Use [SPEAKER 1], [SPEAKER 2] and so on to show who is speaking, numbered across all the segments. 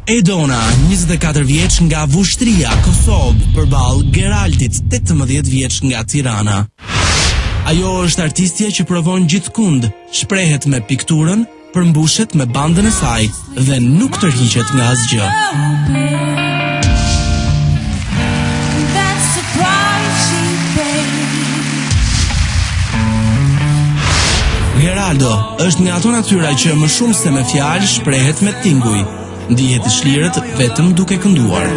[SPEAKER 1] Edona, 24 vjeç nga Vushtria, Kosovë, përballë Geraldit, 18 vjeç nga Tirana. Ajo është artistja që provon gjithkund, shprehet me pikturën, përmbushet me bandën e saj dhe nuk tërhiqet nga asgjë. Geraldo është nga ato natyra që më shumë se me fjalë shprehet me tinguj. Ndihet I shlirët vetëm duke kënduar.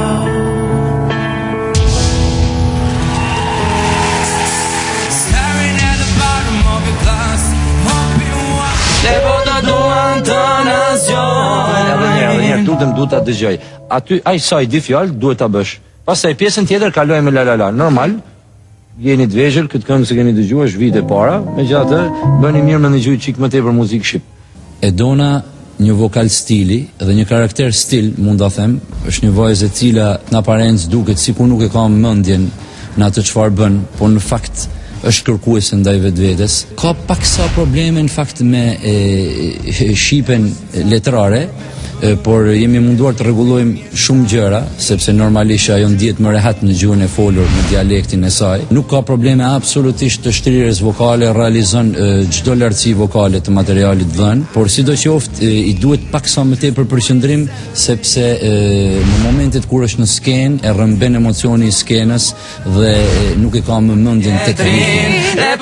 [SPEAKER 2] Njerë tutem duhet ta dëgjoj. Aty ai sa I di fjalë duhet ta bësh. Pastaj pjesën tjetër kalojmë me la la la. Normal. Jeni të vegjël, këtë këngë se keni dëgjuar është vite para, megjithatë bëni mirë me ndëgjuj çik më tepër muzikë shqip.
[SPEAKER 3] Edona, një vokal stili dhe një karakter stil, mund ta them, është një vajzë e cila në aparencë duket sikur nuk e ka mendjen në atë çfarë bën, por në fakt është kërkuese ndaj vetvetes. Ka paksa probleme në fakt me shqipen letrare, por jemi munduar të rregullojmë shumë gjëra, sepse normalisht ajo ndihet më rehat në gjuhën e folur, në dialektin e saj. Nuk ka probleme absolutisht të shtrirjes vokale, realizon çdo lartësi vokale të materialit dhënë, por sidoqoftë I duhet paksa më tepër përqendrim, sepse në momentet kur është në skenë e rrëmben emocioni I skenës dhe nuk e ka më mendjen tek ritmi.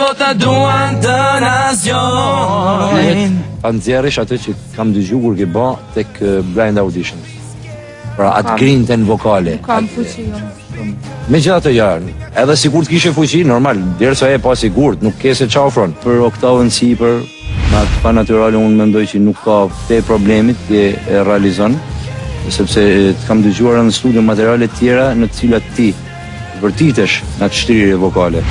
[SPEAKER 2] Pa nxjerrësh atë që kam dëgjuar kur ke bë tek blind audition. Pra atë grintën vokale.
[SPEAKER 4] Kam fuqi.
[SPEAKER 2] Megjithatë edhe sikur të kishe fuqi, normal, derisa e pa sigurt, nuk ke se çafron. Për oktavën sipër, me atë pa natyrale unë mendoj që nuk ka te problemit që e realizon, sepse të kam dëgjuar në studio materiale të tjera në të cilat ti vërtitesh në atë shtrihje vokale.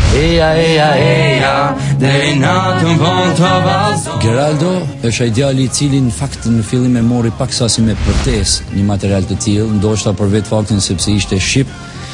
[SPEAKER 3] Geraldo është ai djali I cili në fakt në fillim e mori paksa si me përtesë një material të tillë, ndoshta për vetë faktin sepse ishte shqip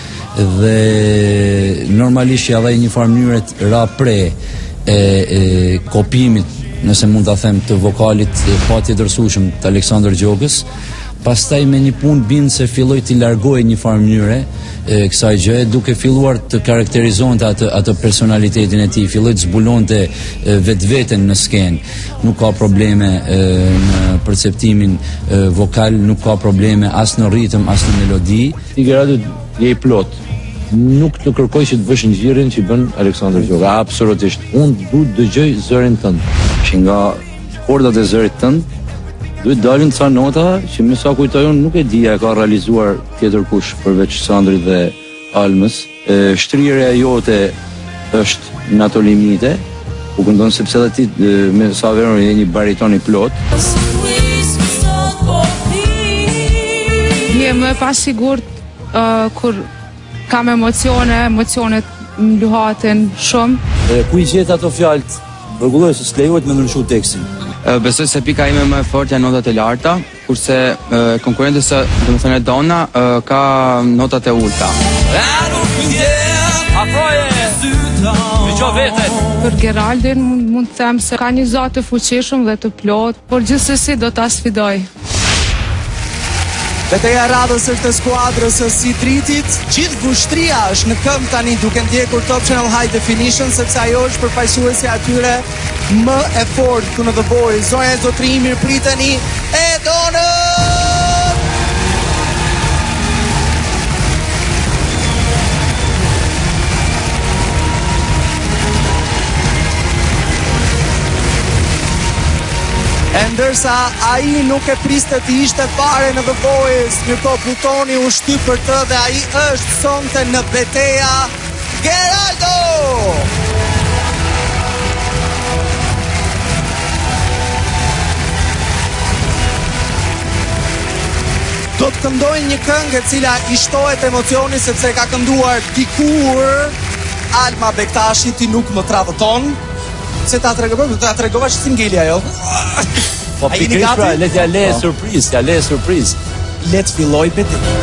[SPEAKER 3] dhe normalisht ja dhaj një farë mënyre rapre e kopimit, nëse mund ta them, të vokalit patjetërsueshëm të Aleksandër Gjokës. Pastaj me një punë bind se filloi të largohej një farë mënyre kësaj gjëje, duke filluar të karakterizonte atë personalitetin e tij, filloi të zbulonte vetveten në skenë. Nuk ka probleme në perceptimin vokal, nuk ka probleme as në ritëm, as në melodi.
[SPEAKER 2] Ti Geraldo je I plot. Nuk të kërkoj që të bësh ngjyrën që bën Aleksandër Gjoka, absolutisht. Unë duhet dëgjoj zërin tënd. Që nga kordat e zërit tënd duhet dalin ca nota që me sa kujtoj unë nuk e dija e ka realizuar tjetër kush përveç Sandrit dhe Almës. Shtrihja jote është në ato limite, u këndon sepse edhe ti me sa verën je një bariton I plot.
[SPEAKER 4] Je më pasigurt kur kam emocionet më luhaten shumë.
[SPEAKER 3] Ku I gjet ato fjalët? Rregulloj se s'lejohet me ndryshu tekstin.
[SPEAKER 5] Besoj se pika ime më e fortë janë notat e larta, kurse konkurrentës domethënë Edona ka notat e ulta.
[SPEAKER 4] Për Geraldin mund të them se ka një zot të fuqishëm dhe të plot, por gjithsesi do ta sfidoj.
[SPEAKER 6] Beteja radhës është e skuadrës së Sidritit. Gjithë Vushtria është në këmbë tani duke ndjekur Top Channel High Definition, sepse ajo është përfaqësuesja atyre më e fortë këtu në The Voice. Zonja e zotëri, mirëpriteni, Edona! E ndërsa ai nuk e priste të ishte fare në The Voice, ndërkohë Plutoni u shtyp për të dhe ai është sonte në Beteja, Geraldo! Do të këndojnë një këngë e cila I shtohet emocioni sepse ka kënduar dikur Alma Bektashi, Ti nuk më tradhëton. Se ta tregova që si ngeli ajo.
[SPEAKER 3] Po pikërisht pra, le t'ja le surprizë.
[SPEAKER 6] Le të filloj Betejat.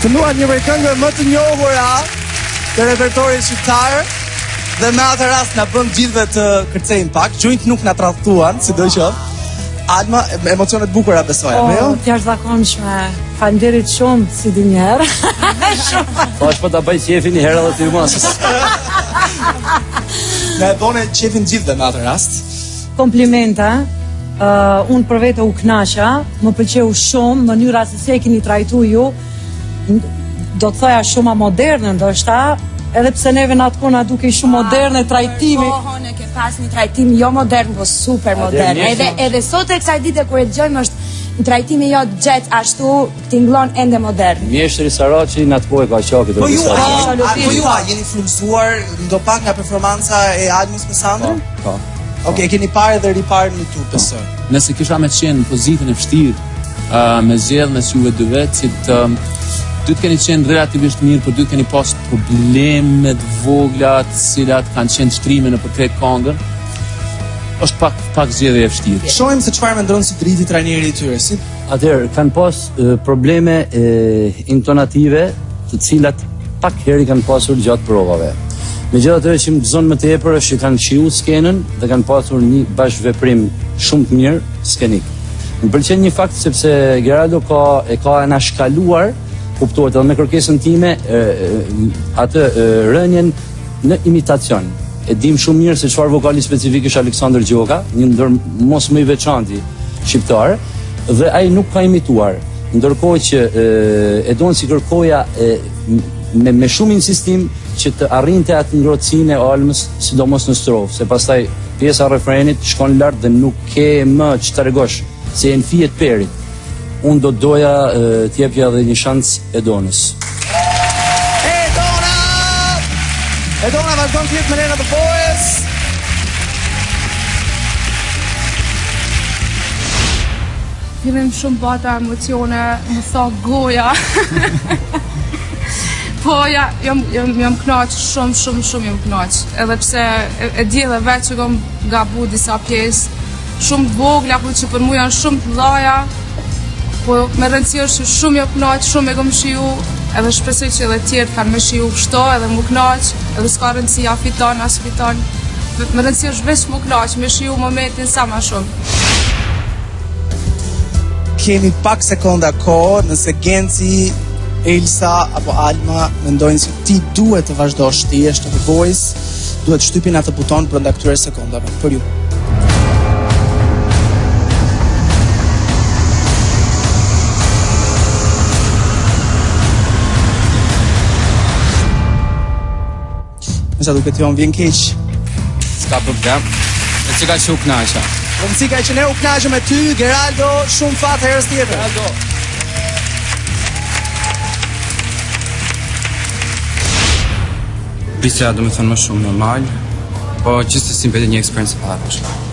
[SPEAKER 6] Kënduan një prej këngëve më të njohura të repertorit shqiptar dhe me atë rast na bën gjithëve të kërcejmë pak. Gjujt nuk na tradhtuan, sidoqoftë. Alma, emocionet bukura besoja, me jo?
[SPEAKER 7] Po, jashtëzakonshme. Faleminderit shumë si di një herë.
[SPEAKER 3] Po është po ta bëj qefin një herë edhe ty masës.
[SPEAKER 6] Ne e bone qefin gjithëve me atë rast.
[SPEAKER 7] Komplimenta. Unë për vete u knaqa, më pëlqeu shumë mënyra se si e keni trajtu ju. Do të thoja shumë moderne ndoshta, edhe pse neve në atë kona duke shumë moderne trajtimi.
[SPEAKER 8] Po, ne ke pas një trajtim jo modern, po super modern. Edhe sot e kësaj dite kur e dëgjojmë është një trajtimi jo gjet ashtu, tingëllon ende modern.
[SPEAKER 3] Mjeshtri Saraçi në atë kohë ka qenë këto.
[SPEAKER 6] Po ju jeni frymëzuar ndo pak nga performanca e Almës me Sandrën?
[SPEAKER 3] Po.
[SPEAKER 6] Okej, keni parë dhe riparë në YouTube, besoj.
[SPEAKER 9] Nëse kisha me qenë në pozitën e vështirë, me zgjedh mes juve dy vecit, dy të keni qenë relativisht mirë, por dy të keni pas problemet vogla të cilat kanë qenë shtrime në përkret këngën. Është pak zgjedhje e vështirë.
[SPEAKER 6] Shohim se çfarë mendon Sidriti trajneri i tyre. Si
[SPEAKER 3] Atëherë kanë pas probleme intonative, të cilat pak herë kanë pasur gjatë provave. Megjithatë që më gëzon më tepër është që kanë shiu skenën dhe kanë pasur një bashkëveprim shumë të mirë skenik. Më pëlqen një fakt sepse Geraldo e ka anashkaluar, kuptohet edhe me kërkesën time, atë rënien në imitacion. E dim shumë mirë se çfarë vokali specifik është Aleksandër Gjoka, një ndër mos më i veçantë shqiptar, dhe ai nuk ka imituar. Ndërkohë që Edona si kërkoja me shumë insistim që të arrinte atë ngrohtësinë e almës, sidomos në strofë, se pastaj pjesa e refrenit shkon lart dhe nuk ke më ç'të tregosh se janë fijet perit. Unë do doja t'jepja edhe një shans Edonës.
[SPEAKER 6] Edona vazhdon të jetë me ne në The Voice.
[SPEAKER 4] Fillim shumë bata emocione, më tha goja. Po, jam knaq, shumë jam knaq. Edhe pse e di edhe vetë që kom gabu disa pjesë, shumë të vogla, por që për mu janë shumë të mëdha. Po me rëndësi është që shumë jam knaq, shumë e kom shiu, edhe shpresoj që edhe tjerë kanë me shiu kështu, edhe mu knaq, edhe s'ka rëndësi a fiton, as fiton. Me rëndësi është veç mu knaq, me shiu momentin sa ma shumë.
[SPEAKER 6] Kemi pak sekonda kohë, nëse Genci, Elsa apo Alma mendojnë se ti duhet të vazhdosh të jesh në The Voice, duhet shtypin atë buton brenda këtyre sekondave. Për ju. Nësa duke t'jon vjen keq.
[SPEAKER 5] S'ka problem. E që ka që u knaqja.
[SPEAKER 6] Rëndësika që ne u knaqëm me ty, Geraldo, shumë fat herës tjetër.
[SPEAKER 5] Geraldo. Prisja do me thënë më shumë normal, po gjithë të simpeti një eksperiencë pa dhe përshka.